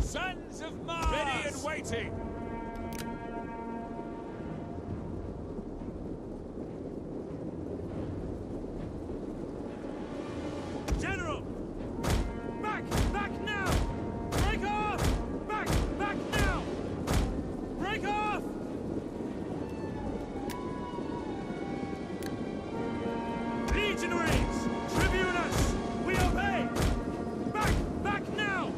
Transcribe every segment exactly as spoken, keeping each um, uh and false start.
Sons of Mars! Ready and waiting! General! Back! Back now! Break off! Back! Back now! Break off! Legionaries! Tribune us! We obey! Back! Back now!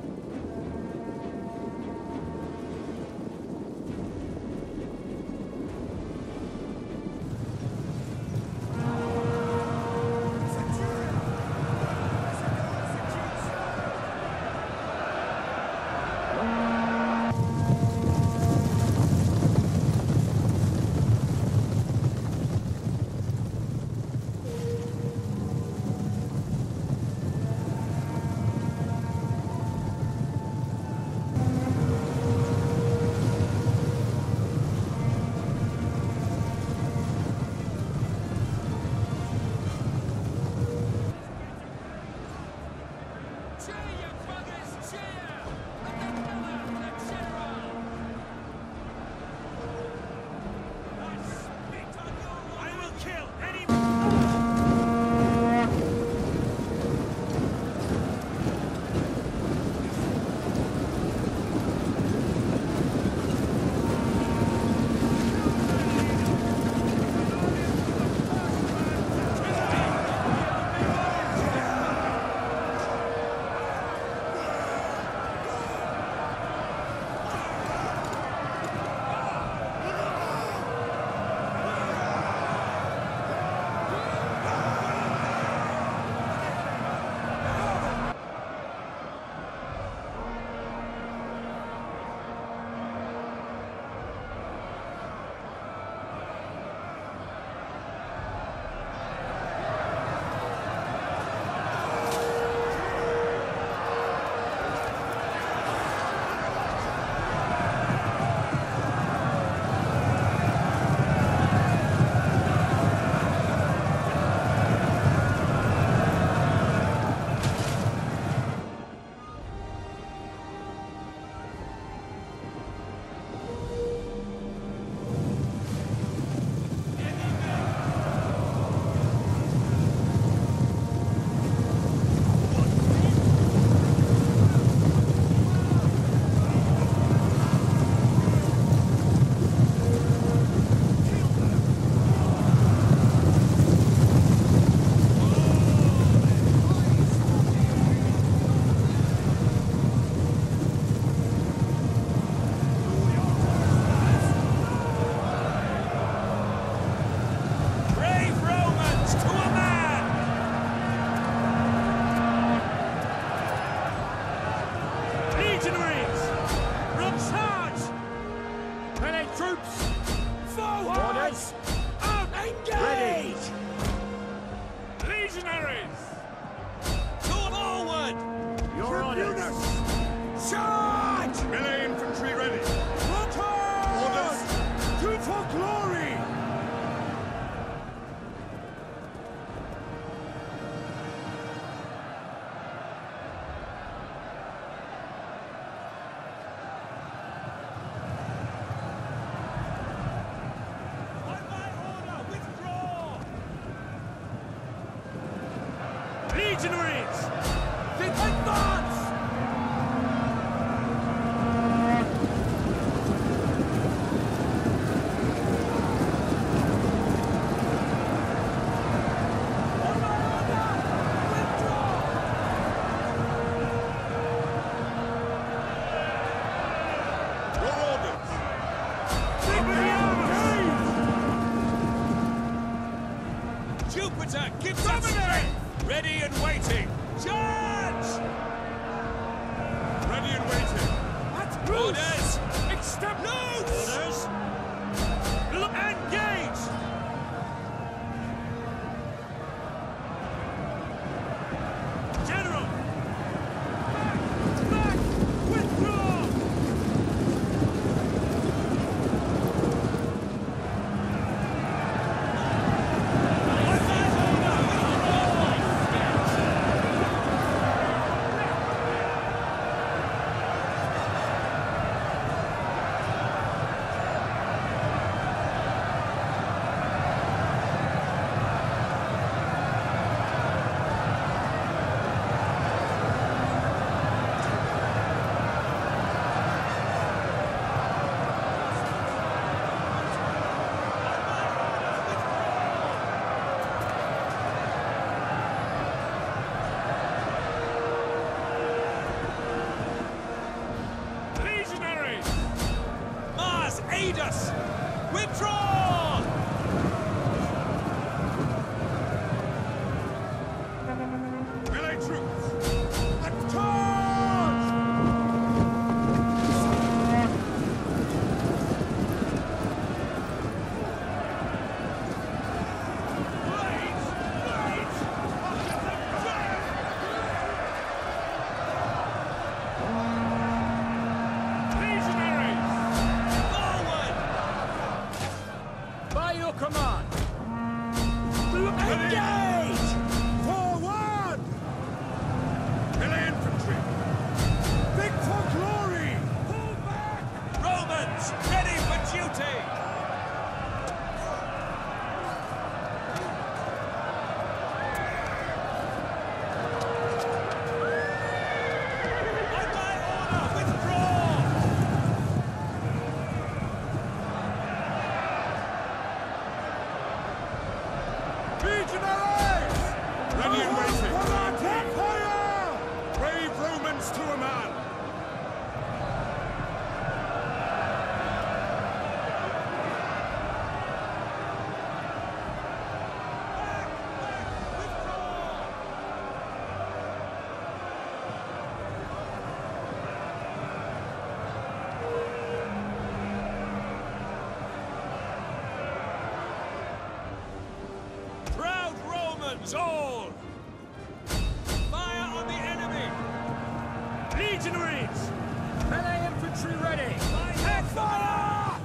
Legionaries! Advance! Jupiter, give us strength! Ready and waiting! Charge! Ready and waiting! At orders! Extend loose! Orders! Look, engage! General! Back! Back! Withdraw! Soul! Fire on the enemy! Legionaries! Melee infantry ready! Head fire!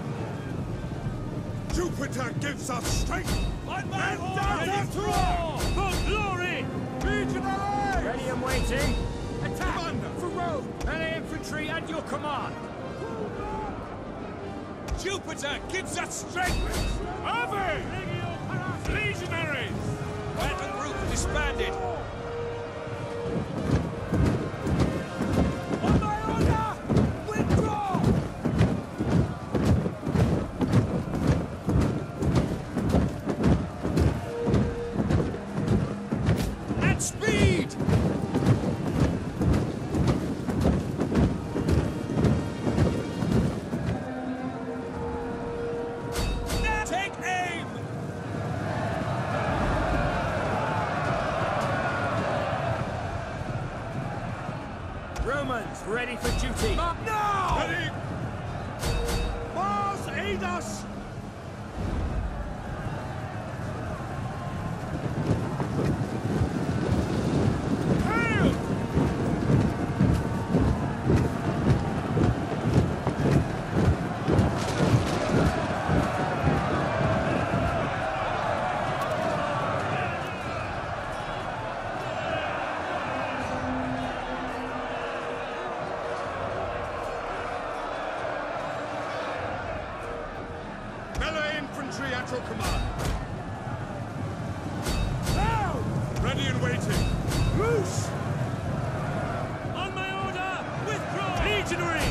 Jupiter gives us strength! On my And order! down Ready to for war! war! For glory! Legionaries! Ready and waiting! Attack! Commander! For Rome! Melee infantry at your command! Jupiter gives us strength! Ave! Legionaries! Battle group disbanded! On my order! Withdraw! At speed! Take aim! Romans ready for duty! Now! Ready! Mars, aid us! Hail! Melee infantry at your command! Now! Ready and waiting! Loose! On my order! Withdraw! Legionary!